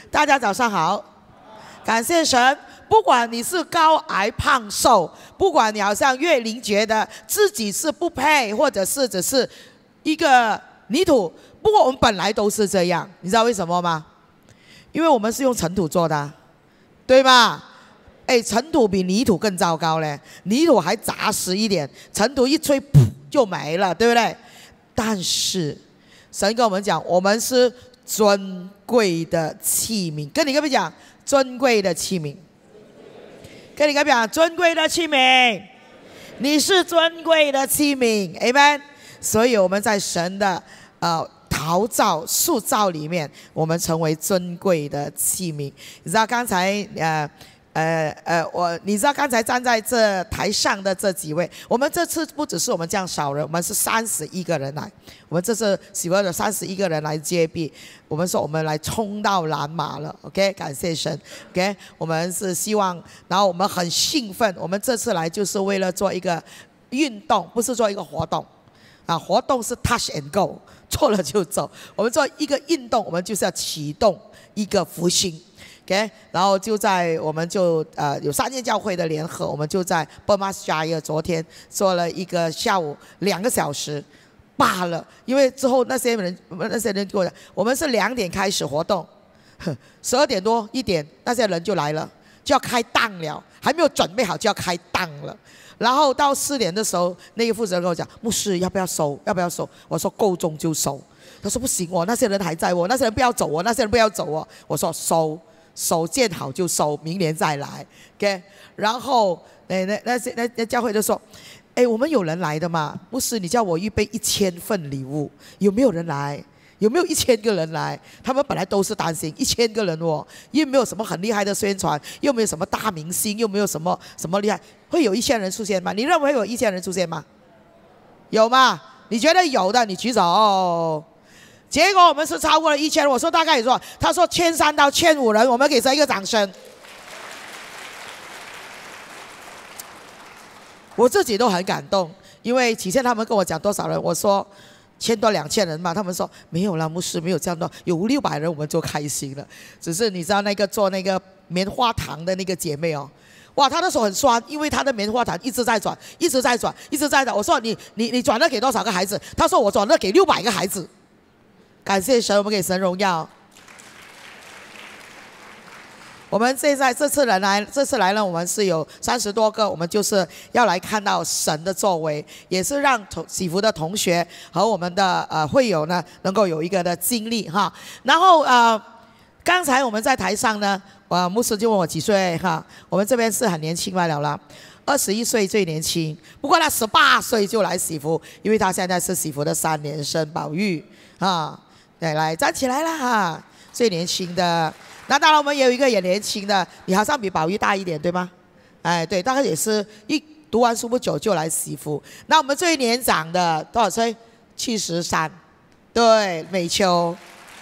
大家早上好，感谢神。不管你是高矮胖瘦，不管你好像月龄觉得自己是不配，或者是只是一个泥土，不过我们本来都是这样，你知道为什么吗？因为我们是用尘土做的，对吗？哎，尘土比泥土更糟糕嘞，泥土还扎实一点，尘土一吹，噗就没了，对不对？但是神跟我们讲，我们是尊贵的器皿，跟你跟别讲，尊贵的器皿，跟你跟别讲，尊贵的器皿，你是尊贵的器皿 ，Amen。所以我们在神的陶造、塑造里面，我们成为尊贵的器皿。你知道刚才你知道刚才站在这台上的这几位，我们这次不只是我们这样少人，我们是31个人来。我们这次喜欢的31个人来接币，我们说我们来冲到蓝马了 ，OK， 感谢神 ，OK， 我们是希望，然后我们很兴奋，我们这次来就是为了做一个运动，不是做一个活动，活动是 touch and go， 做了就走，我们做一个运动，我们就是要启动一个复兴。OK， 然后就在我们就有3间教会的联合，我们就在 Burmese Jaya 昨天做了一个下午2个小时罢了，因为之后那些人跟我讲，我们是2点开始活动，12点多1点那些人就来了，就要开档了，还没有准备好就要开档了。然后到4点的时候，那个负责人跟我讲，牧师要不要收？要不要收？我说够钟就收。他说不行哦，那些人还在哦，那些人不要走哦，那些人不要走哦。我说收。手见好就收，明年再来 ，OK。然后那教会就说，哎，我们有人来的嘛？不是，你叫我预备1000份礼物，有没有人来？有没有1000个人来？他们本来都是担心1000个人哦，又没有什么很厉害的宣传，又没有什么大明星，又没有什么厉害，会有1000人出现吗？你认为会有1000人出现吗？有吗？你觉得有的，你举手。结果我们是超过了1000人，我说大概说，他说1300到1500人，我们给神一个掌声。我自己都很感动，因为起先他们跟我讲多少人，我说1000多2000人嘛，他们说没有啦，牧师没有这样多，有500-600人我们就开心了。只是你知道那个做那个棉花糖的那个姐妹哦，哇，她的手很酸，因为她的棉花糖一直在转，一直在转，一直在转。我说你转了给多少个孩子？她说我转了给600个孩子。感谢神，我们给神荣耀。我们现在这次来呢，我们是有30多个，我们就是要来看到神的作为，也是让喜福的同学和我们的会友呢，能够有一个的经历哈。然后刚才我们在台上呢，牧师就问我几岁哈，我们这边是很年轻罢了啦。21岁最年轻，不过他18岁就来喜福，因为他现在是喜福的3年生宝玉啊。来站起来啦哈！最年轻的，那当然我们也有一个也年轻的，你好像比宝玉大一点对吗？哎，对，大概也是读完书不久就来喜福。那我们最年长的多少岁？73，对，美秋。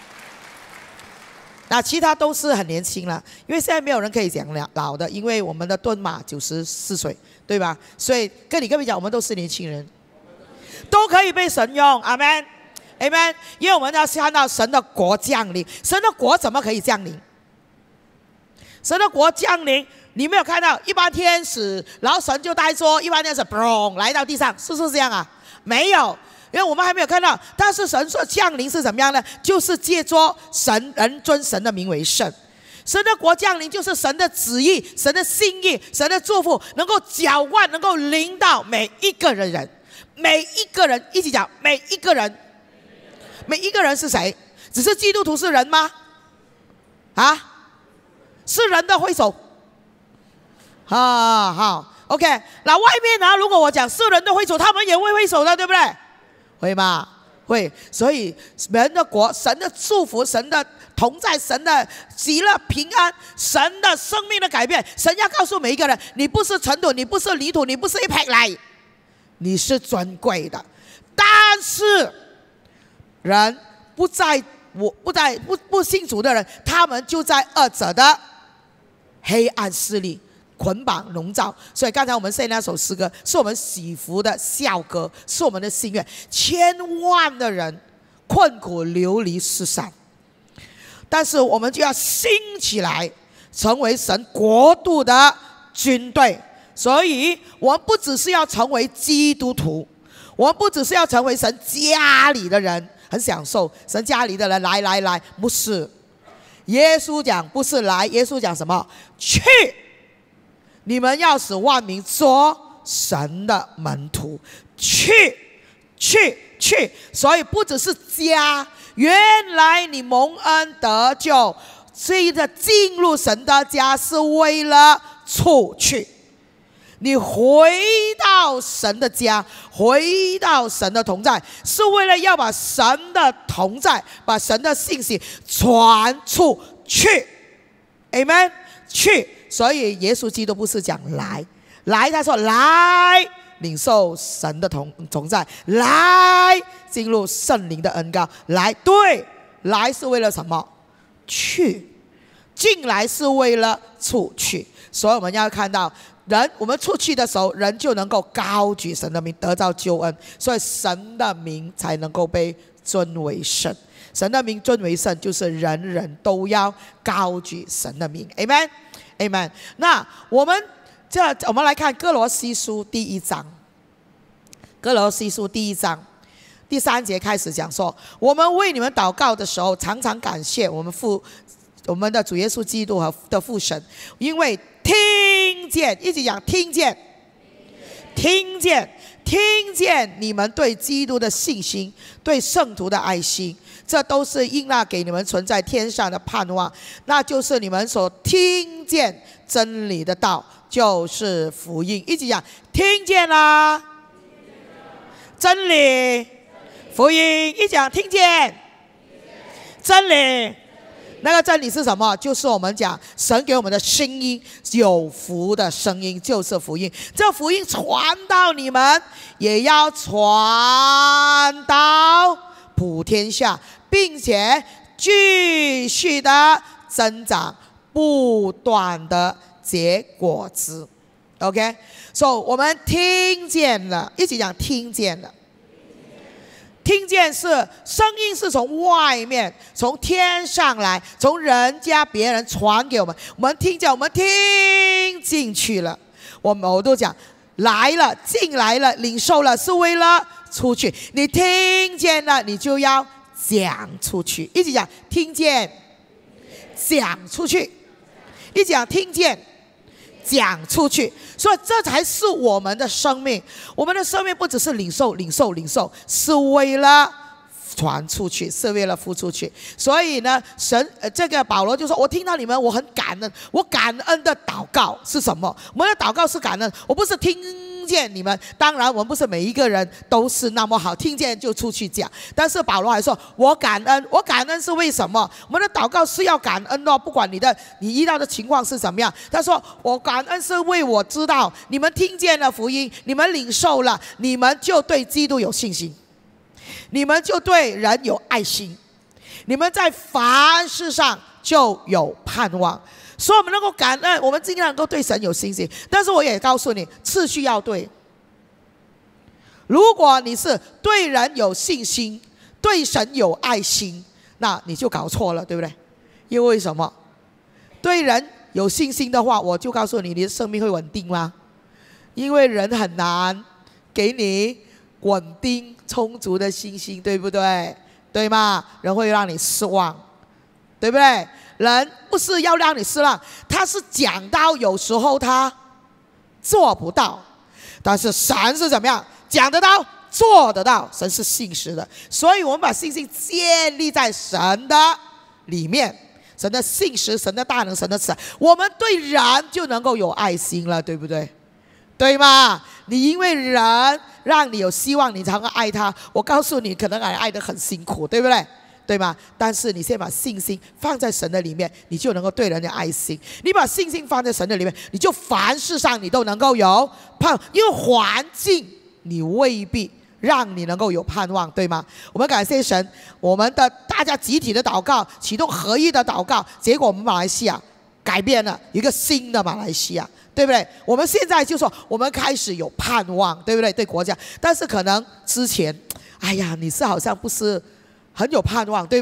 那其他都是很年轻了，因为现在没有人可以讲老的，因为我们的盾马94岁，对吧？所以跟你讲，我们都是年轻人，都可以被神用，阿们。Amen， 因为我们要看到神的国降临，神的国怎么可以降临？神的国降临，你没有看到一般天使，然后神就带说一般天使砰来到地上，是不是这样啊？没有，因为我们还没有看到。但是神说降临是怎么样呢？就是借着神人尊神的名为圣。神的国降临就是神的旨意、神的心意、神的祝福，能够浇灌，能够临到每一个人，每一个人一起讲，每一个人。每一个人是谁？只是基督徒是人吗？是人的挥手。好 ，OK。那外面呢？如果我讲是人的挥手，他们也会挥手的，对不对？会吗？会。所以人的国、神的祝福、神的同在、神的喜乐、平安、神的生命的改变，神要告诉每一个人：你不是尘土，你不是泥土，你不是一撇来，你是尊贵的。但是人不信主的人，他们就在恶者的黑暗势力捆绑笼罩。所以刚才我们献那首诗歌，是我们喜福的笑歌，是我们的心愿。千万的人困苦流离失散， 但是我们就要兴起来，成为神国度的军队。所以我们不只是要成为基督徒，我们不只是要成为神家里的人，很享受神家里的人来，不是。耶稣讲不是来，耶稣讲什么？去，你们要使万民做神的门徒。去。所以不只是家，原来你蒙恩得救，这个进入神的家是为了出去。你回到神的家，回到神的同在，是为了要把神的同在，把神的信息传出去。 Amen。 去。所以耶稣基督不是讲来，他说来领受神的同在，来进入圣灵的恩膏。来是为了什么？去。进来是为了出去。所以我们要看到人，我们出去的时候，人就能够高举神的名，得到救恩，所以神的名才能够被尊为圣。神的名尊为圣，就是人人都要高举神的名。 Amen。 Amen。 那我们来看歌罗西书第1章，歌罗西书第1章第3节开始讲说，我们为你们祷告的时候，常常感谢我们的主耶稣基督的父神，因为听见，一起讲听见你们对基督的信心，对圣徒的爱心，这都是因那给你们存在天上的盼望，那就是你们所听见真理的道，就是福音。一起讲听见啦，真理，福音。一起讲听见，真理。那个真理是什么？就是我们讲神给我们的声音，有福的声音就是福音。这福音传到你们，也要传到普天下，并且继续的增长，不断的结果子。 OK， 所以我们听见了，一起讲听见了。听见是声音，是从外面，从天上来，从人家别人传给我们，我们听见，我们听进去了。我都讲来了，进来了，领受了，是为了出去。你听见了，你就要讲出去。一起讲听见，讲出去。一起讲听见，讲出去。所以这才是我们的生命。我们的生命不只是领受，是为了传出去，是为了付出去。所以呢，这个保罗就说，我听到你们，我很感恩。我感恩的祷告是什么？我们的祷告是感恩，我不是听见你们。当然我们不是每一个人都是那么好，听见就出去讲。但是保罗还说，我感恩。我感恩是为什么？我们的祷告是要感恩哦，不管你遇到的情况是怎么样。他说我感恩是为我知道你们听见了福音，你们领受了，你们就对基督有信心，你们就对人有爱心，你们在凡事上就有盼望。所以我们能够感恩，我们尽量能够对神有信心。但是我也告诉你，次序要对。如果你是对人有信心，对神有爱心，那你就搞错了，对不对？因为什么？对人有信心的话，我就告诉你，你的生命会稳定吗？因为人很难给你稳定充足的信心，对不对？对吗？人会让你失望，对不对？人不是要让你失望，他是讲到有时候他做不到，但是神是怎么样？讲得到，做得到。神是信实的，所以我们把信心建立在神的里面，神的信实，神的大能，神的慈爱，我们对人就能够有爱心了，对不对？对吗？你因为人让你有希望，你才会爱他。我告诉你，可能爱得很辛苦，对不对？对吗？但是你先把信心放在神的里面，你就能够对人有爱心。你把信心放在神的里面，你就凡事上你都能够有盼望。因为环境你未必让你能够有盼望，对吗？我们感谢神，我们的大家集体的祷告，启动合一的祷告，结果我们马来西亚改变了，一个新的马来西亚，对不对？我们现在就说我们开始有盼望，对不对？对国家，但是可能之前，哎呀，你是好像不是很有盼望，对不对？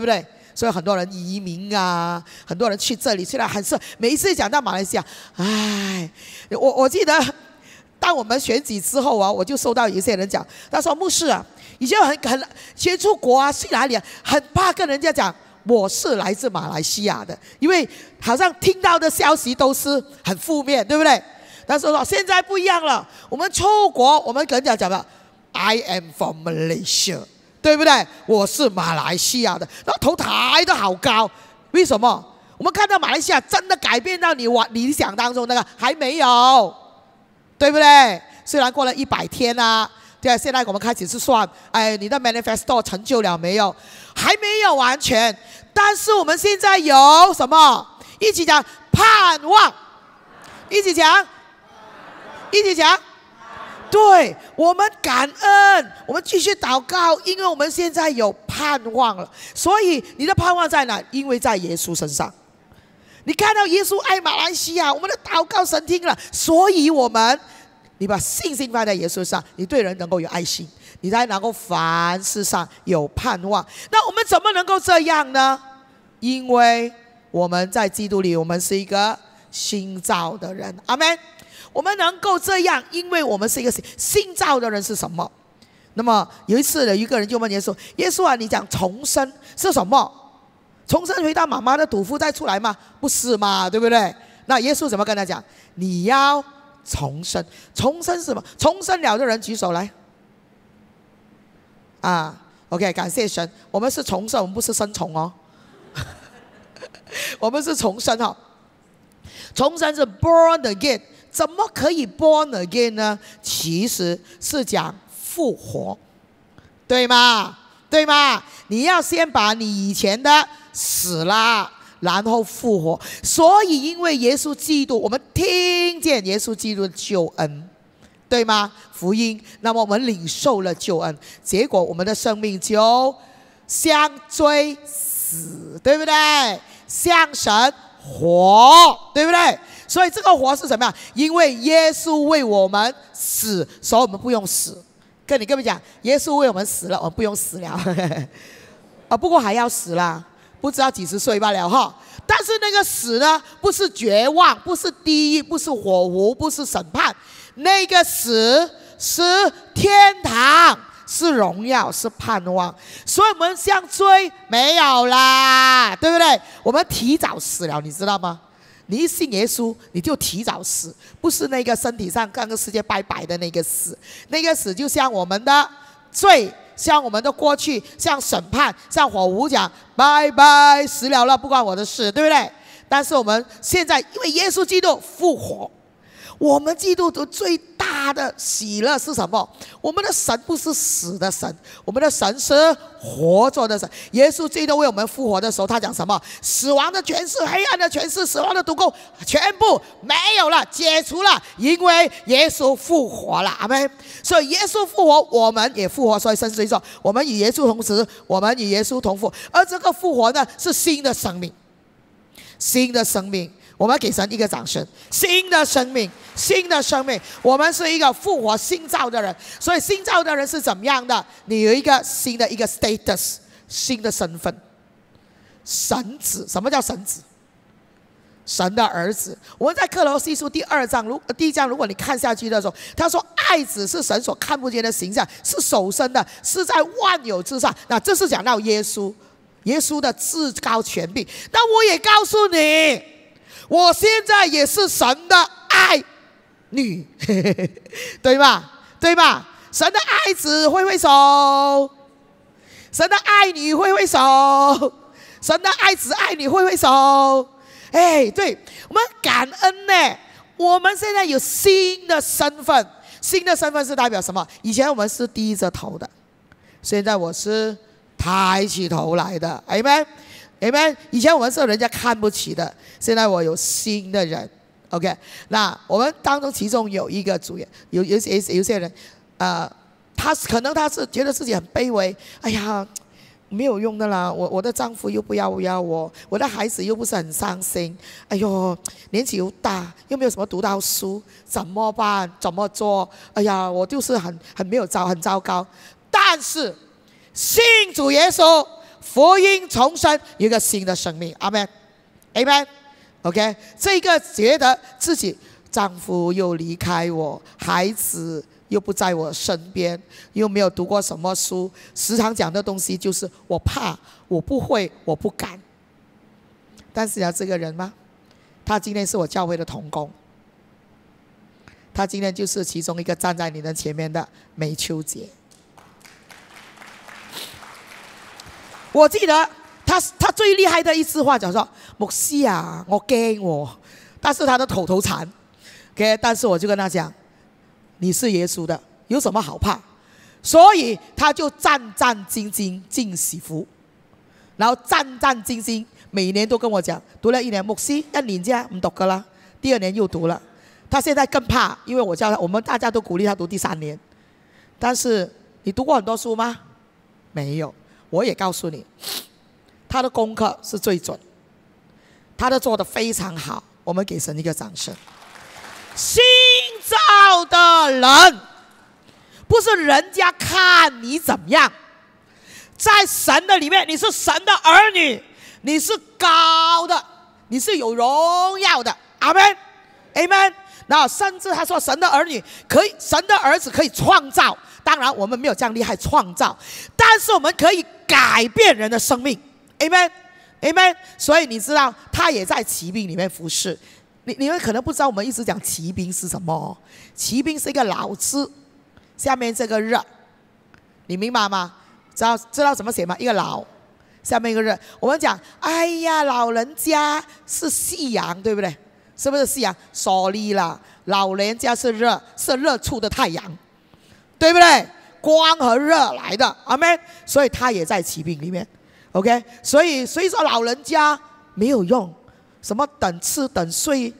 所以很多人移民啊，很多人去这里去那，很是每一次讲到马来西亚，哎，我记得当我们选举之后啊，我就收到有些人讲，他说牧师啊，以前很先出国啊，去哪里啊，很怕跟人家讲我是来自马来西亚的，因为好像听到的消息都是很负面，对不对？但是说现在不一样了，我们出国，我们跟人家讲了 I am from Malaysia， 对不对？我是马来西亚的，然后头抬得好高，为什么？我们看到马来西亚真的改变到你理想当中那个还没有，对不对？虽然过了100天啊，对啊，现在我们开始是算，哎，你的 manifesto 成就了没有？还没有完全，但是我们现在有什么？一起讲盼望，一起讲，一起讲。对，我们感恩，我们继续祷告，因为我们现在有盼望了。所以你的盼望在哪？因为在耶稣身上。你看到耶稣爱马来西亚，我们的祷告神听了，所以你把信心放在耶稣上，你对人能够有爱心，你才能够凡事上有盼望。那我们怎么能够这样呢？因为我们在基督里，我们是一个新造的人，阿们。我们能够这样，因为我们是一个新造的人是什么？那么有一次有一个人就问耶稣：“耶稣啊，你讲重生是什么？重生回到妈妈的肚腹再出来吗？不是嘛，对不对？”那耶稣怎么跟他讲？你要重生，重生是什么？重生了的人举手来。啊 ，OK， 感谢神，我们是重生，我们不是生虫哦，我们是重生哦。重生是 born again。怎么可以 born again 呢？其实是讲复活，对吗？对吗？你要先把你以前的死了，然后复活。所以因为耶稣基督，我们听见耶稣基督的救恩，对吗？福音，那么我们领受了救恩，结果我们的生命就相追死，对不对？向神活，对不对？所以这个活是什么样？因为耶稣为我们死，所以我们不用死。跟你讲，耶稣为我们死了，我们不用死了。不过还要死啦，不知道几十岁罢了哈。但是那个死呢，不是绝望，不是地狱，不是火湖，不是审判，那个死是天堂，是荣耀，是盼望。所以我们相追没有啦，对不对？我们提早死了，你知道吗？你一信耶稣，你就提早死，不是那个身体上跟个世界拜拜的那个死。那个死就像我们的罪，像我们的过去，像审判，像火湖讲拜拜，死了，不关我的事，对不对？但是我们现在因为耶稣基督复活，我们基督徒最大的喜乐是什么？我们的神不是死的神，我们的神是活着的神。耶稣基督为我们复活的时候，他讲什么？死亡的权势、黑暗的权势、死亡的毒钩，全部没有了，解除了，因为耶稣复活了，阿们。所以耶稣复活，我们也复活。所以圣经说，我们与耶稣同死，我们与耶稣同复。而这个复活呢，是新的生命，新的生命。我们给神一个掌声！新的生命，新的生命，我们是一个复活新造的人。所以新造的人是怎么样的？你有一个新的一个 status， 新的身份，神子。什么叫神子？神的儿子。我们在歌罗西书第1章，如果你看下去的时候，他说爱子是神所看不见的形象，是首生的，是在万有之上。那这是讲到耶稣，耶稣的至高权柄。但我也告诉你，我现在也是神的爱女，对吧？对吧？神的爱子挥挥手，神的爱女挥挥手，神的爱子爱女挥挥手。哎，对，我们感恩呢。我们现在有新的身份，新的身份是代表什么？以前我们是低着头的，现在我是抬起头来的，阿们。Amen。以前我们是人家看不起的，现在我有新的人。OK， 那我们当中其中有一个组员，有些人，他是觉得自己很卑微，哎呀，没有用的啦，我的丈夫又不要我，我的孩子又不是很伤心，哎呦，年纪又大，又没有什么读到书，怎么办？怎么做？哎呀，我就是很糟糕。但是信主耶稣， 福音重生，有一个新的生命。阿们，阿们。OK， 这个觉得自己丈夫又离开我，孩子又不在我身边，又没有读过什么书，时常讲的东西就是我怕，我不会，我不敢。但是这个人吗？他今天是我教会的同工，他今天就是其中一个站在你的前面的梅秋姐。我记得他最厉害的一句话讲说：“牧师啊，我驚我。”但是他的口头禅 ，OK， 但是我就跟他讲：“你是耶稣的，有什么好怕？”所以他就战战兢兢进喜福，然后战战兢兢，每年都跟我讲，读了1年，牧師1年啫，唔讀噶啦。第2年又讀了，他現在更怕，因為我叫他，我們大家都鼓勵他讀第3年。但是你讀過很多書嗎？沒有。我也告訴你，他的功課是最準，他都做得非常好，我們給神一個掌聲。新造的人，不是人家看你怎麼樣，在神的裡面，你是神的兒女。你是高的，你是有荣耀的，阿們，阿們。然後甚至他說，神的兒女可以，神的兒子可以創造。當然我們沒有這樣厲害創造，但是我們可以改變人的生命，阿們，阿們。所以你知道，他也在騎兵裡面服侍。你們可能不知道，我們一直講騎兵是什麼？騎兵是一個老字，下面這個熱，你明白嗎？知道怎麼寫嗎？一個老。下面一個人，我們講，哎呀，老人家是夕陽，對不對？是不是夕陽？sorry啦，老人家是熱，是日出的太陽，對不對？光和熱來的，阿們。所以他也在騎兵裡面 ，OK。所以說老人家沒有用，什麼等吃等睡，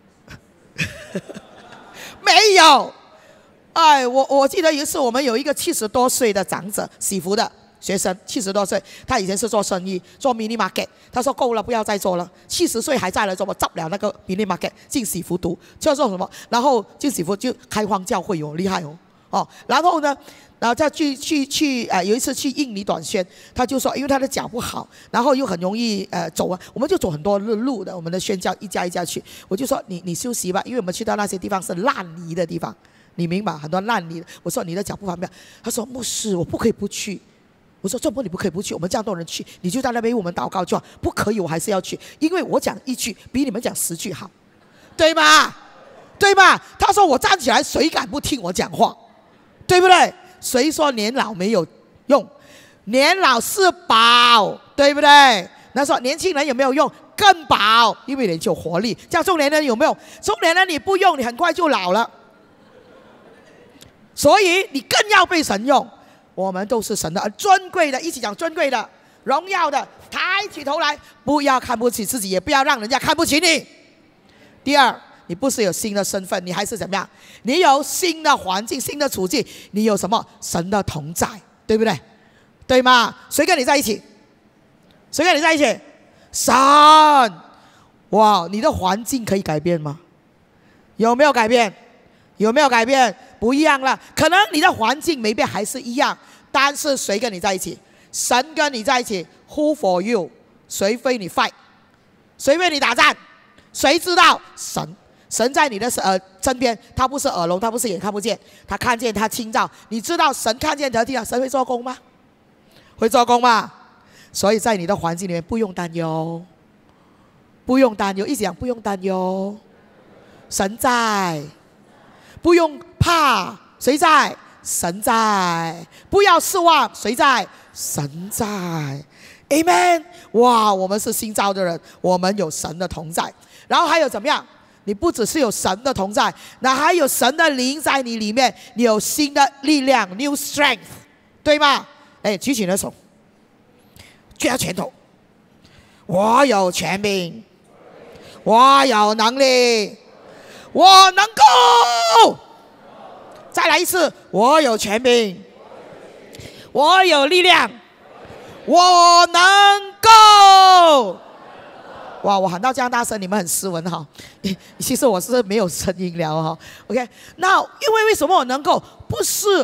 沒有。哎，我記得有一次我們有一個70多歲的長者，喜福的學生，70多歲，他以前是做生意，做 mini market， 他說夠了，不要再做了，70歲還在來做，我執了那個 mini market， 進喜福讀，就要做什麼？然後進喜福就開荒教會哦，厲害哦，然後呢，然後他有一次去印尼短宣，他就說，因為他的腳不好，然後又很容易走啊，我們就走很多路的，我們的宣教一家一家去，我就說你休息吧，因為我們去到那些地方是爛泥的地方，你明白？很多爛泥，我說你的腳不方便，他說牧師，我不可以不去。我說這波你不可以不去，我們這樣多人去，你就在那邊為我們禱告就好。不可以，我還是要去，因為我講1句比你們講10句好，對嗎？對吧？他說我站起來，誰敢不聽我講話？對不對？誰說年老沒有用？年老是寶，對不對？那說年輕人有沒有用？更寶，因為你就有活力。這樣中年人有沒有？中年人你不用，你很快就老了，所以你更要被神用。我們都是神的尊貴的，一起講尊貴的、榮耀的，抬起頭來，不要看不起自己，也不要讓人家看不起你。第二，你不是有新的身份，你還是怎麼樣？你有新的環境、新的處境，你有什麼？神的同在，對不對？對嗎？誰跟你在一起？誰跟你在一起？神。哇，你的環境可以改變嗎？有沒有改變？有沒有改變？不一樣了，可能你的環境沒變，還是一樣，但是誰跟你在一起？神跟你在一起 ，Who for you？ 誰為你 fight？ 誰為你打戰？誰知道？神，神在你的身邊，他不是耳聾，他不是眼看不見，他看見，他清照。你知道神看見得聽，神會做工嗎？會做工嗎？所以在你的環境裡面不用擔憂，不用擔憂，一起講不用擔憂，神在。不用怕，誰在？神在。不要失望，誰在？神在。Amen。哇，我們是新造的人，我們有神的同在。然後還有怎麼樣？你不只是有神的同在，那還有神的靈在你裡面，你有新的力量 ，new strength， 對嗎？哎，舉起你的手，舉到前頭。我有權柄，我有能力。我能夠，再來一次，我有權柄，我有力量，我能夠。哇，我喊到這樣大聲，你們很斯文哈。其實我是沒有聲音了哈。OK， 那因為為什麼我能夠？不是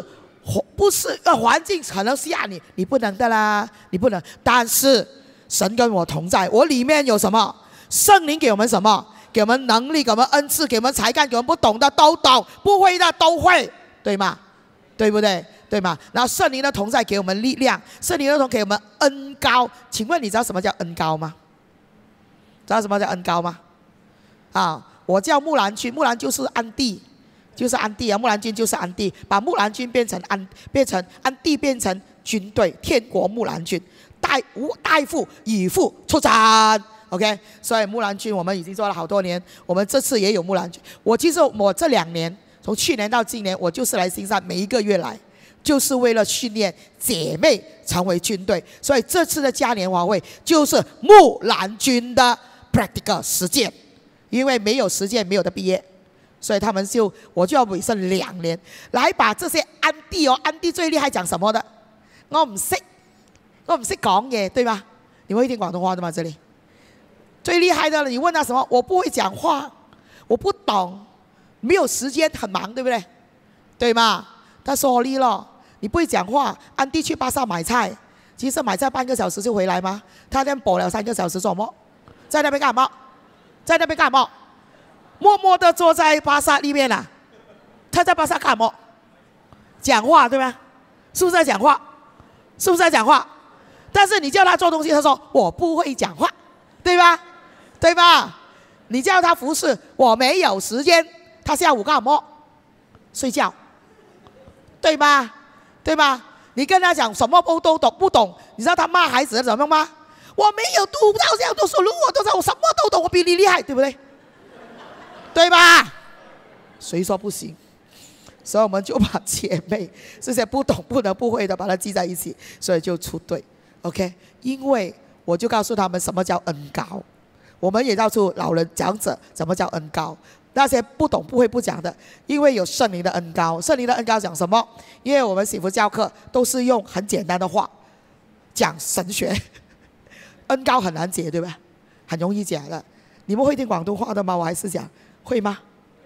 不是环境可能吓你，你不能的啦，你不能。但是神跟我同在，我里面有什么？圣灵给我们什么？给我们能力，给我们恩赐，给我们才干，给我们不懂的都懂，不会的都会，对吗？对不对？对吗？然后圣灵的同在给我们力量，圣灵的同给我们恩膏。请问你知道什么叫恩膏吗？知道什么叫恩膏吗？啊，我叫木兰君，木兰就是安地，就是安地啊，木兰君就是安地，把木兰君变成安地，变成军队，天国木兰君，代父以父出战。OK， 所以木兰君我们已经做了好多年，我们这次也有木兰君。其实我这2年，从去年到今年，我就是来新山，每一个月来，就是为了训练姐妹成为军队。所以这次的嘉年华会就是木兰君的 practical 实践，因为没有实践没有的毕业，所以我就要委身2年来把这些安地最厉害讲什么的，我唔識講嘢，對嗎？你會聽廣東話的嗎？這裡最厲害的了，你問他什麼？我不會講話，我不懂，沒有時間，很忙，對不對？對嗎？他說你咯，你不會講話，安地去巴剎買菜，其實買菜半個小時就回來嗎？他那邊bỏ了3個小時做什麼？在那邊幹什麼？在那邊幹什麼？默默地坐在巴剎裡面啊，他在巴剎幹什麼？講話，對嗎？是不是在講話？是不是在講話？但是你叫他做東西，他說我不會講話，對吧？對吧？你叫他服侍，我沒有時間。他下午幹什麼？睡覺，對吧？對吧？你跟他講什麼都不懂，你知道他罵孩子怎麼樣嗎？我沒有讀到這樣多書，我什麼都懂，我比你厲害，對不對？對吧？誰說不行？所以我們就把姐妹這些不懂、不能、不會的，把它記在一起，所以就出隊。OK， 因為我就告訴他們什麼叫恩膏，我們也告訴老人長者什麼叫恩膏。那些不懂、不會、不講的，因為有聖靈的恩膏。聖靈的恩膏講什麼？因為我們幸福教課都是用很簡單的話講神學，恩膏很難解，對吧？很容易講的。你們會聽廣東話的嗎？我還是講會嗎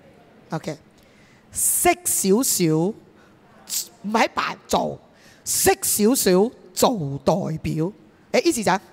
？OK， 識少少唔係扮做，識少少做代表。誒，一起講，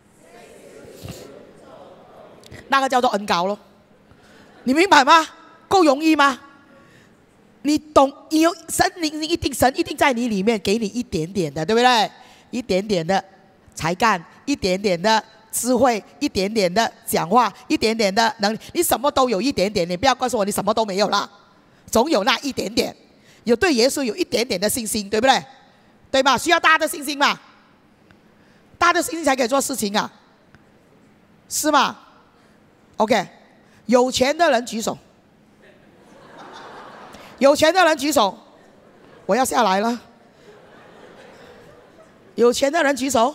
那個叫做恩膏咯。你明白嗎？夠容易嗎？你懂，神一定在你裡面給你一點點的，對不對？一點點的才幹，一點點的智慧，一點點的講話，一點點的能力，你什麼都有一點點。你不要告訴我你什麼都沒有啦，總有那一點點。有對耶穌有一點點的信心，對不對？對吧？需要大的信心嘛？大的信心才可以做事情啊，是嗎 ？OK。有錢的人舉手，有錢的人舉手，我要下來了。有錢的人舉手，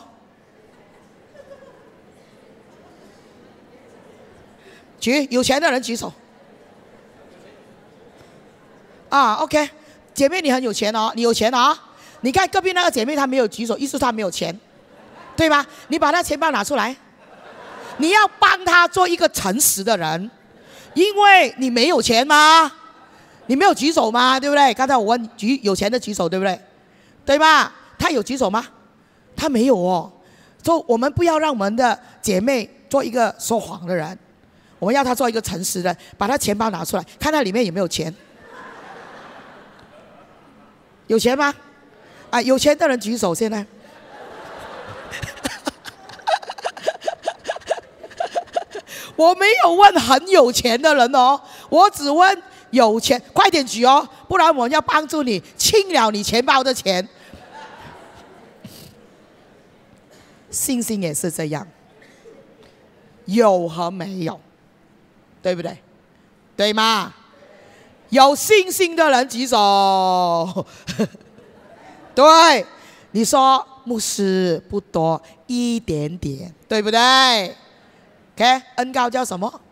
有錢的人舉手。啊 ，OK， 姐妹你很有錢哦，你有錢哦。你看隔壁那個姐妹她沒有舉手，意思她沒有錢，對嗎？你把她錢包拿出來，你要幫她做一個誠實的人。因為你沒有錢嗎？你沒有舉手嗎？對不對？剛才我問有錢的舉手，對不對？對吧？他有舉手嗎？他沒有哦。所以我們不要讓我們的姐妹做一個說謊的人，我們要她做一個誠實的，把她錢包拿出來，看她裡面有沒有錢。有錢嗎？啊，有錢的人舉手，現在。我沒有問很有錢的人哦，我只問有錢，快點舉哦，不然我們要幫助你清了你錢包的錢。信心也是這樣，有和沒有，對不對？對嗎？有信心的人舉手。對，你說牧師不多，一點點，對不對？OK， 恩膏叫什麼？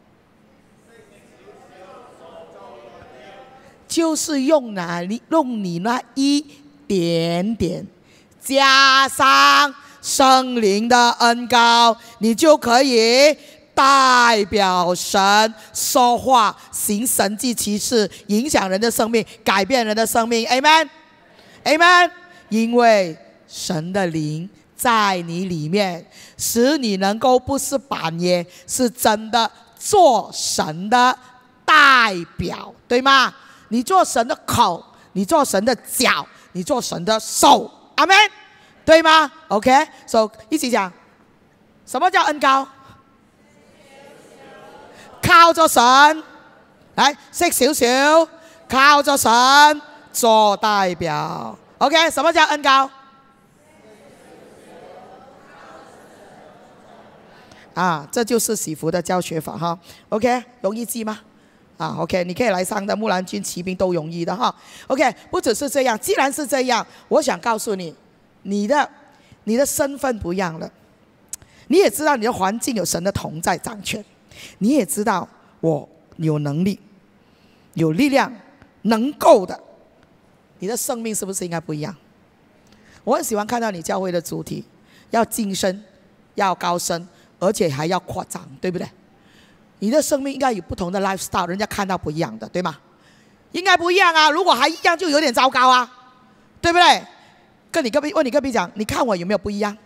就是用你那一點點，加上聖靈的恩膏，你就可以代表神說話，行神蹟奇事，影響人的生命，改變人的生命。Amen。 Amen。因为神的灵在你里面，使你能够不是板耶，是真的做神的代表，对吗？你做神的口，你做神的脚，你做神的手，阿们，对吗 ？OK， so 一起讲，什么叫恩膏？靠着神，来識少少，靠着神做代表。OK， 什麼叫恩膏？啊，这就是喜福的教学法哈。OK， 容易记吗？啊 ，OK， 你可以来上的木兰军骑兵都容易的哈。OK， 不只是这样，既然是这样，我想告诉你，你的身份不一样了，你也知道你的环境有神的同在掌权，你也知道我有能力、有力量、能够的，你的生命是不是应该不一样？我很喜欢看到你教会的主题，要晋升，要高升，而且还要扩张，对不对？你的生命应该有不同的 lifestyle， 人家看到不一样的，对吗？应该不一样啊！如果还一样，就有点糟糕啊，对不对？跟你隔壁问你隔壁讲，你看我有没有不一样？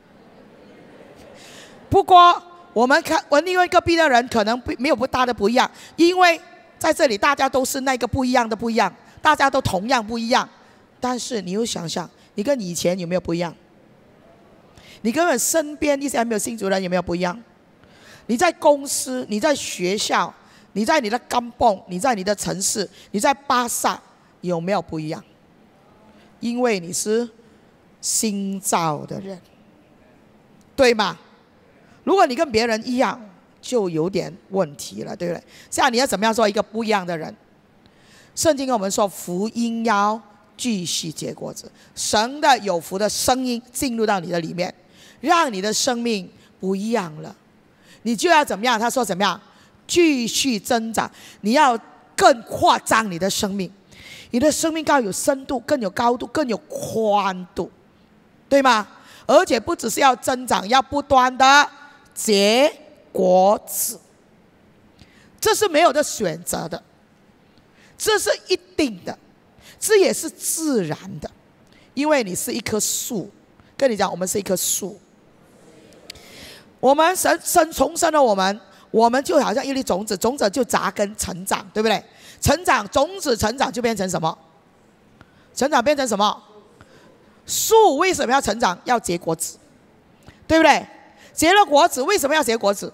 不过我另外隔壁的人可能没有不大的不一样，因为在这里大家都是那个不一样的不一样，大家都同样不一样。但是你又想想，你跟以前有没有不一样？你跟我身边一些还没有信主的人有没有不一样？你在公司，你在学校，你在你的甘榜，你在你的城市，你在巴萨，有没有不一样？因为你是新造的人，对吗？如果你跟别人一样，就有点问题了，对不对？这样你要怎么样做一个不一样的人？圣经跟我们说，福音要继续结果子，神的有福的声音进入到你的里面，让你的生命不一样了。你就要怎么样？他说怎么样？继续增长，你要更扩张你的生命，你的生命更有深度，更有高度，更有宽度，对吗？而且不只是要增长，要不断的结果子，这是没有的选择的，这是一定的，这也是自然的，因为你是一棵树。跟你讲，我们是一棵树。我们神重生了我们就好像一粒种子，种子就扎根成长，对不对？成长，种子成长就变成什么？成长变成什么？树为什么要成长？要结果子，对不对？结了果子，为什么要结果子？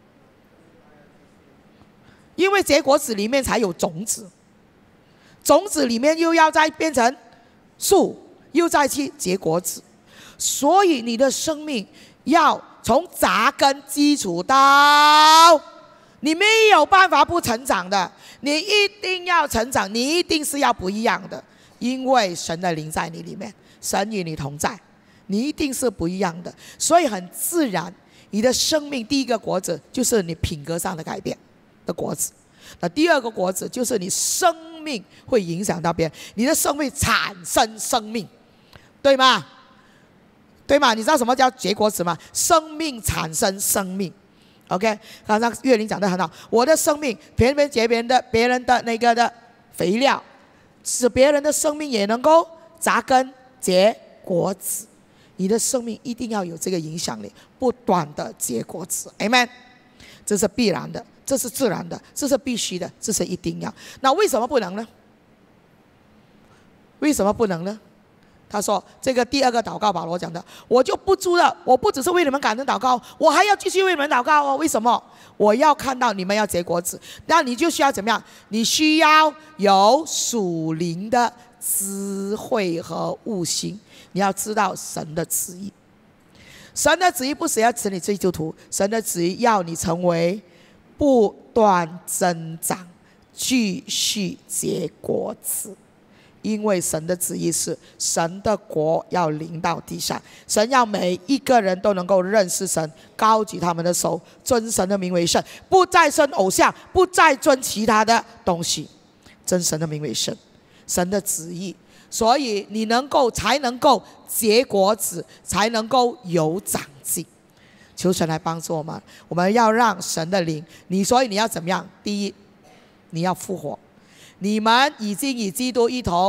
因为结果子里面才有种子，种子里面又要再变成树，又再去结果子。所以你的生命要从扎根基础到，你没有办法不成长的，你一定要成长，你一定是要不一样的，因为神的灵在你里面，神与你同在，你一定是不一样的。所以很自然，你的生命第一个果子就是你品格上的改变的果子，那第二个果子就是你生命会影响到别人，你的生命产生生命，对吗？对吗？你知道什么叫结果子吗？生命产生生命。OK， 刚刚岳林讲得很好，我的生命别人的那个的肥料，使别人的生命也能够扎根结果子。你的生命一定要有这个影响力，不断的结果子。Amen， 这是必然的，这是自然的，这是必须的，这是一定要。那为什么不能呢？为什么不能呢？他说：“这个第二个祷告，保罗讲的，我就不住了。我不只是为你们感恩祷告，我还要继续为你们祷告哦。为什么？我要看到你们要结果子。那你就需要怎么样？你需要有属灵的智慧和悟性。你要知道神的旨意。神的旨意不是要使你基督徒，神的旨意要你成为不断增长，继续结果子。”因为神的旨意是神的国要临到地上，神要每一个人都能够认识神，高举他们的手，尊神的名为圣，不再尊偶像，不再尊其他的东西，尊神的名为圣，神的旨意。所以你才能够结果子，才能够有长进。求神来帮助我们，我们要让神的灵，所以你要怎么样？第一，你要复活。你们已经与基督一同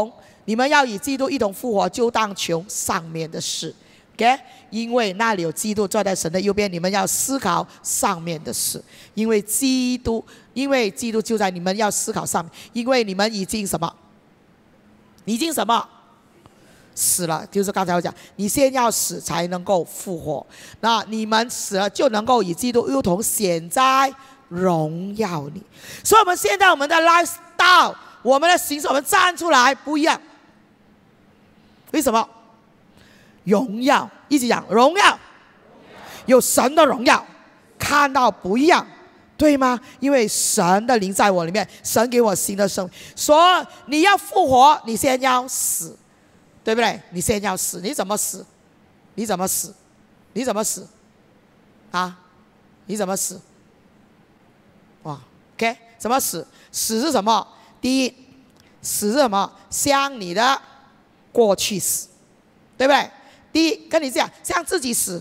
你们要与基督一同复活，就当求上面的事。OK， 因为那里有基督坐在神的右边，你们要思考上面的事。因为基督就在你们要思考上面，因为你们已经什么？已经什么？死了。就是刚才我讲，你先要死才能够复活。那你们死了就能够与基督一同显在荣耀里。所以我们现在我们的 lifestyle， 我们的行事，我们站出来不一样。为什么？荣耀，一起讲荣耀，有神的荣耀，看到不一样，对吗？因为神的灵在我里面，神给我新的生命。所以你要复活，你先要死，对不对？你先要死，你怎么死？你怎么死？你怎么死？啊？你怎么死？哇 ，OK， 怎么死？死是什么？第一，死是什么？向你的过去死，对不对？第一，跟你讲，向自己死，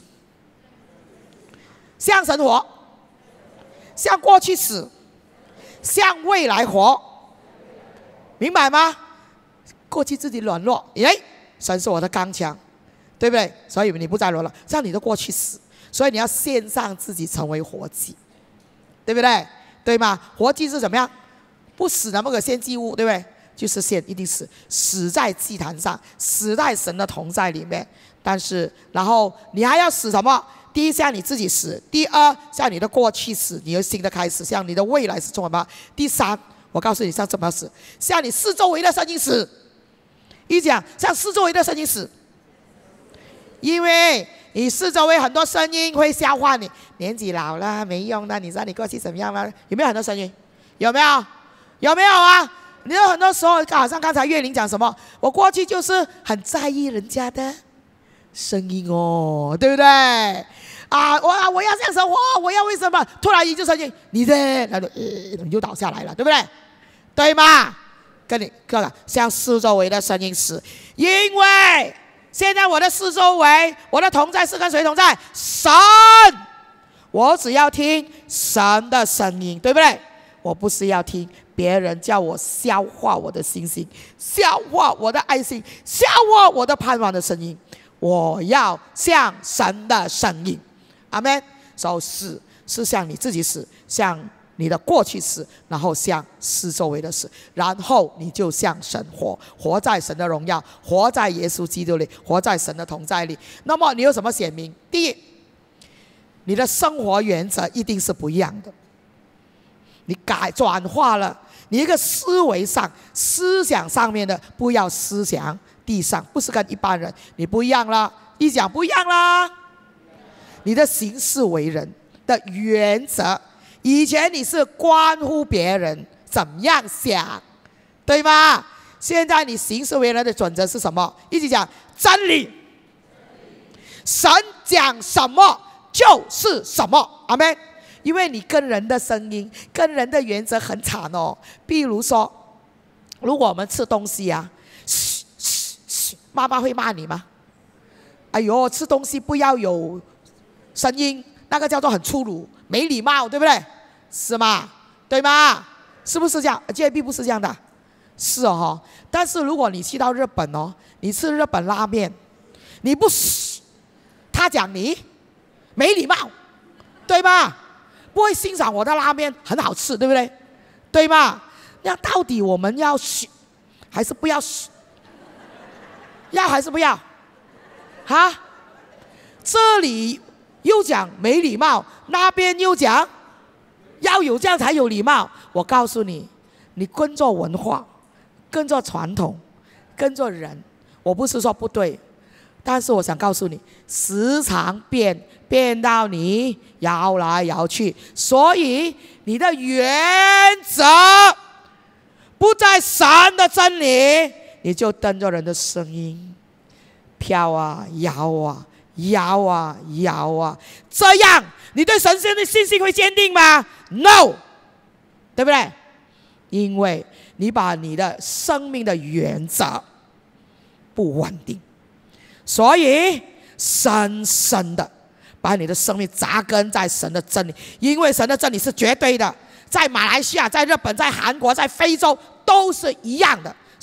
向神活，向过去死，向未来活，明白吗？过去自己软弱，神是我的刚强，对不对？所以你不再软弱，向你的过去死，所以你要献上自己成为活祭，对不对？对吗？活祭是怎么样？不死的不可献祭物，对不对？就是一定死在祭坛上，死在神的同在里面。但是，然后你还要死什么？第一，向你自己死；第二，向你的过去死，你有新的开始；向你的未来是什么？第三，我告诉你，向怎么死？向你四周围的声音死。一讲，向四周围的声音死，因为你四周围很多声音会消化你。年纪老了没用的，你知道你过去怎么样了？有没有很多声音？有没有？有没有啊？你有很多时候，好像刚才岳玲讲什么？我过去就是很在意人家的声音哦，对不对？啊，我要这样生活，我要为什么？突然一句声音，你就倒下来了，对不对？对吗？跟你看看，向四周围的声音死，因为现在我的四周围，我的同在是跟谁同在？神，我只要听神的声音，对不对？我不是要听别人叫我消化我的信心，消化我的爱心，消化我的盼望的声音。我要向神的声音，阿们。所以死是向你自己死，向你的过去死，然后向四周围的死，然后你就向神活，活在神的荣耀，活在耶稣基督里，活在神的同在里。那么你有什么显明？第一，你的生活原则一定是不一样的。你转化了，你一个思维上、思想上面的，不要思想地上，不是跟一般人你不一样了。一讲不一样啦，你的行事为人的原则，以前你是关乎别人怎么样想，对吗？现在你行事为人的准则是什么？一起讲真理，神讲什么就是什么，阿们。因为你跟人的声音、跟人的原则很惨哦。比如说，如果我们吃东西啊，妈妈会骂你吗？哎呦，吃东西不要有声音，那个叫做很粗鲁、没礼貌，对不对？是吗？对吗？是不是这样？JB 不是这样的，是哦。但是如果你去到日本哦，你吃日本拉面，你不，他讲你没礼貌，对吗？不会欣赏我的拉面很好吃，对不对？对吗？那到底我们要还是不要？要还是不要？哈？这里又讲没礼貌，那边又讲要有这样才有礼貌。我告诉你，你跟着文化，跟着传统，跟着人，我不是说不对，但是我想告诉你，时常变到你摇来摇去，所以你的原则不在神的真理，你就跟着人的声音飘啊摇啊摇啊摇啊，这样你对神仙的信心会坚定吗 ？No， 对不对？因为你把你的生命的原则不稳定，所以深深的把你的生命扎根在神的真理，因为神的真理是绝对的，在马来西亚、在日本、在韩国、在非洲都是一样的。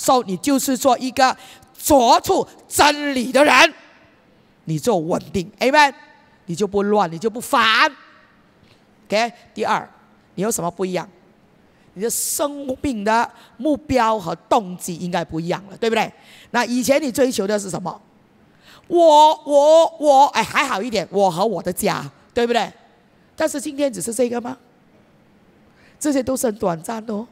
所以你就是做一个着出真理的人，你就稳定 ，Amen， 你就不乱，你就不烦。OK， 第二，你有什么不一样？你的生命的目标和动机应该不一样了，对不对？那以前你追求的是什么？我，哎，还好一点，我和我的家，对不对？但是今天只是这个吗？这些都是很短暂的哦。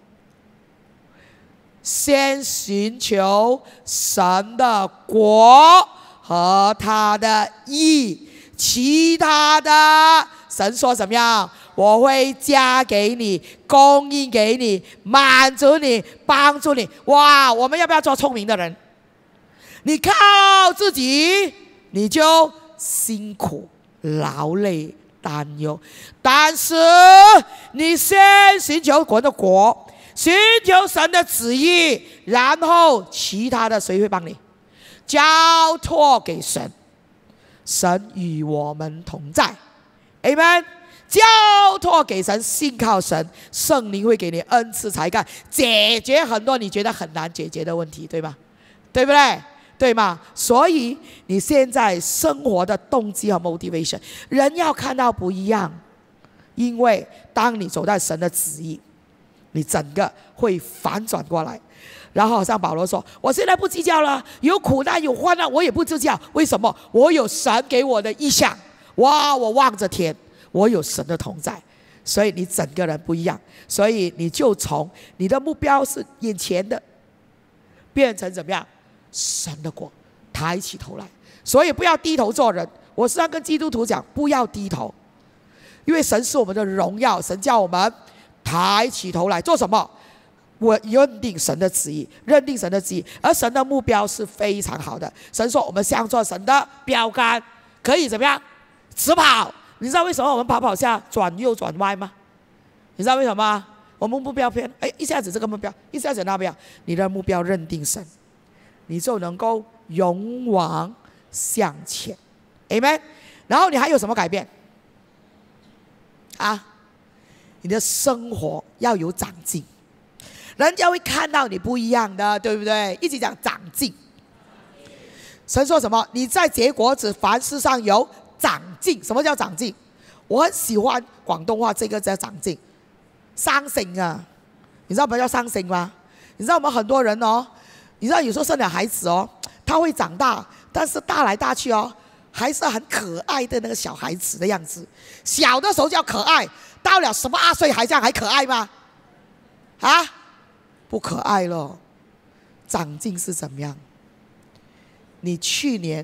先寻求神的国和他的义，其他的神说怎么样？我会加给你，供应给你，满足你，帮助你。哇，我们要不要做聪明的人？你靠自己，你就辛苦、劳累、担忧。但是你先寻求神的国，寻求神的旨意，然后其他的谁会帮你？交托给神，神与我们同在。Amen。交托给神，信靠神，圣灵会给你恩赐才干，解决很多你觉得很难解决的问题，对吗？对不对？对吗？所以你现在生活的动机和 motivation， 人要看到不一样。因为当你走在神的旨意，你整个会反转过来。然后好像保罗说，我现在不计较了，有苦难有患难我也不计较。为什么？我有神给我的意向。哇，我望着天，我有神的同在，所以你整个人不一样。所以你就从你的目标是眼前的，变成怎么样？神的国，抬起头来。所以不要低头做人。我时常跟基督徒讲，不要低头，因为神是我们的荣耀。神叫我们抬起头来做什么？我认定神的旨意，认定神的旨意，而神的目标是非常好的。神说我们像做神的标杆，可以怎么样？直跑。你知道为什么我们跑下转右转歪吗？你知道为什么吗？我们目标偏，哎，一下子这个目标，一下子那边，你的目标认定神，你就能够勇往向前 ，Amen。然后你还有什么改变？啊，你的生活要有长进，人家会看到你不一样的，对不对？一起讲长进。神说什么？你在结果子，凡事上有长进。什么叫长进？我很喜欢广东话，这个叫长进。生性啊，你知道什么叫生性吗？你知道我们很多人哦，你知道有时候生了孩子哦，他会长大，但是大来大去哦，还是很可爱的那个小孩子的样子。小的时候叫可爱，到了18岁还这样，还可爱吗？啊，不可爱了。长进是怎么样？你去年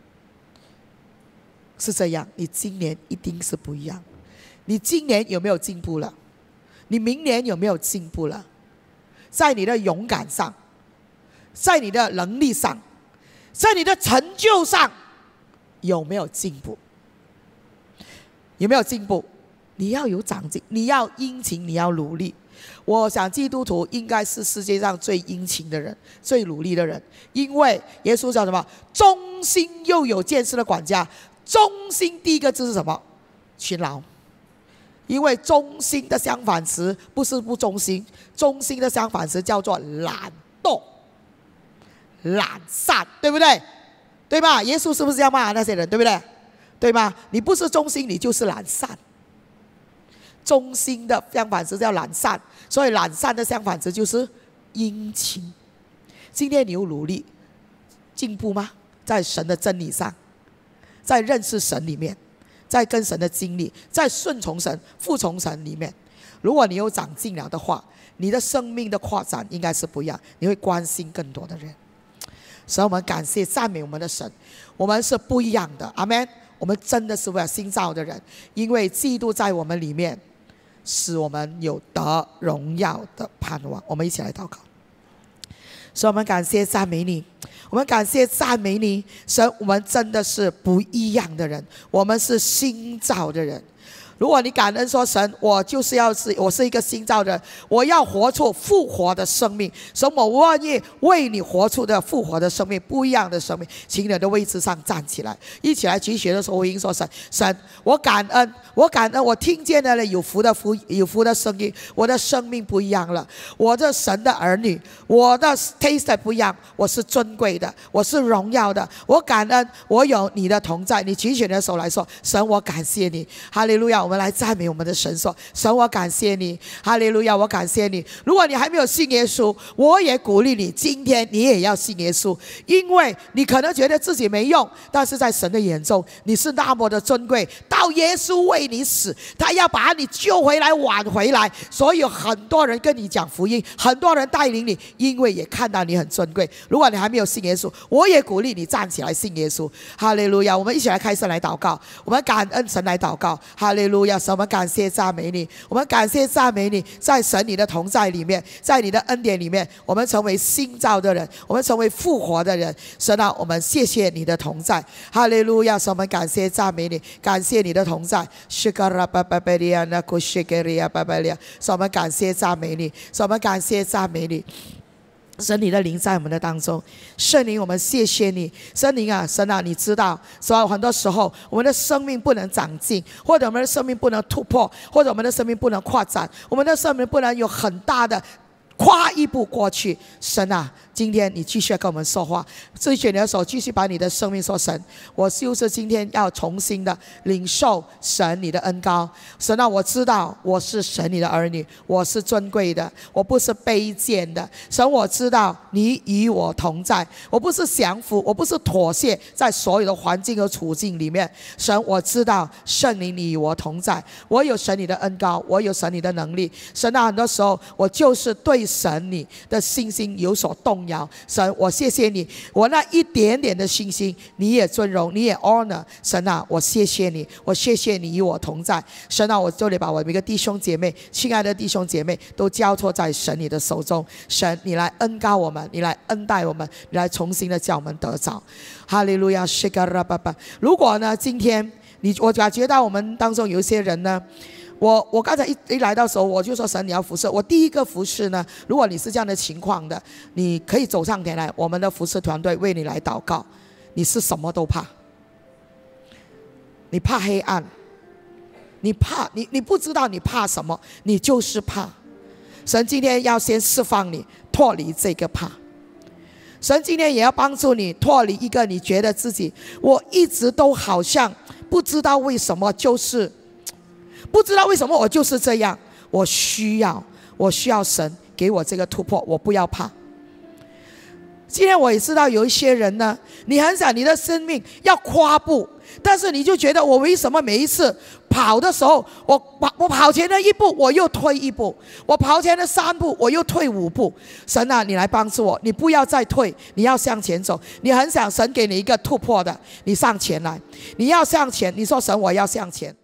是这样，你今年一定是不一样。你今年有没有进步了？你明年有没有进步了？在你的勇敢上，在你的能力上，在你的成就上，有没有进步？有没有进步？你要有长进，你要殷勤，你要努力。我想基督徒应该是世界上最殷勤的人，最努力的人。因为耶稣叫什么？忠心又有见识的管家。忠心第一个字是什么？勤劳。因为忠心的相反词不是不忠心，忠心的相反词叫做懒惰、懒散，对不对？对吧？耶稣是不是要骂那些人，对不对？对吗？你不是忠心，你就是懒散。忠心的相反词叫懒散，所以懒散的相反词就是殷勤。今天你有努力进步吗？在神的真理上，在认识神里面，在跟神的经历，在顺从神、服从神里面，如果你有长进了的话，你的生命的扩展应该是不一样，你会关心更多的人。所以我们感谢赞美我们的神，我们是不一样的，阿们。我们真的是为了新造的人，因为基督在我们里面，使我们有得荣耀的盼望。我们一起来祷告。所以我们感谢赞美你，我们感谢赞美你，神，我们真的是不一样的人，我们是新造的人。 如果你感恩说神，我是一个新造的人，我要活出复活的生命。神，我愿意为你活出的复活的生命，不一样的生命。请你的位置上站起来，一起来举起的时候回应说神，我感恩，我听见了有福的声音，我的生命不一样了。我的神的儿女，我的 taste 不一样，我是尊贵的，我是荣耀的。我感恩，我有你的同在。你举起你的手来说，神，我感谢你，哈利路亚！我们来赞美我们的神，说神，我感谢你，哈利路亚！我感谢你。如果你还没有信耶稣，我也鼓励你，今天你也要信耶稣，因为你可能觉得自己没用，但是在神的眼中，你是那么的尊贵。到耶稣为你死，他要把你救回来，挽回来。所以有很多人跟你讲福音，很多人带领你，因为也看到你很尊贵。如果你还没有信耶稣，我也鼓励你站起来信耶稣。哈利路亚！我们一起来开声来祷告，我们感恩神来祷告。哈利路亚！神，我们感谢赞美你，我们感谢赞美你，在神你的同在里面，在你的恩典里面，我们成为新造的人，我们成为复活的人。神啊，我们谢谢你的同在。哈利路亚！神，我们感谢赞美你，感谢你的同在。神，我们感谢赞美你，神，我们感谢赞美你。神，你的灵在我们的当中，圣灵，我们谢谢你。圣灵啊，神啊，你知道，所以很多时候我们的生命不能长进，或者我们的生命不能突破，或者我们的生命不能扩展，我们的生命不能有很大的跨一步过去。神啊，今天你继续跟我们说话，举起你的手，继续把你的生命说神，我就是今天要重新的领受神你的恩膏。神啊，我知道我是神你的儿女，我是尊贵的，我不是卑贱的。神，我知道你与我同在，我不是降服，我不是妥协在所有的环境和处境里面。神，我知道圣灵你与我同在，我有神你的恩膏，我有神你的能力。神啊，很多时候我就是对神你的信心有所动摇。神，我谢谢你，我那一点点的信心你也尊荣，你也 honor。 神啊，我谢谢你，我谢谢你与我同在。神啊，我这里把我每个弟兄姐妹，亲爱的弟兄姐妹都交托在神你的手中。神，你来恩膏我们，你来恩待我们，你来重新的叫我们得着。哈利路亚！如果呢，今天我感觉到我们当中有一些人呢，我刚才一来到的时候，我就说神你要服侍我。第一个服侍呢，如果你是这样的情况的，你可以走上前来，我们的服侍团队为你来祷告。你是什么都怕，你怕黑暗，你怕你不知道你怕什么，你就是怕。神今天要先释放你，脱离这个怕。神今天也要帮助你脱离一个你觉得自己我一直都好像不知道为什么，就是不知道为什么我就是这样。我需要神给我这个突破，我不要怕。今天我也知道有一些人呢，你很想你的生命要跨步，但是你就觉得我为什么每一次跑的时候，我跑前的一步我又退一步，我跑前的3步我又退5步。神啊，你来帮助我，你不要再退，你要向前走。你很想神给你一个突破的，你上前来，你要向前，你说神我要向前。